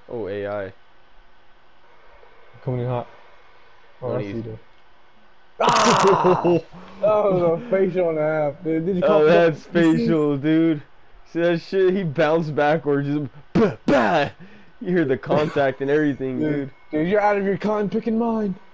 Oh, AI. Coming in hot. Oh, One I of see these. that. Ah! That was a facial and a half, dude. Did you Oh, call for that that's on PC? facial, dude. See that shit? He bounced backwards. Just, bah, bah. You hear the contact and everything, Dude, dude. dude, you're out of your con picking mine.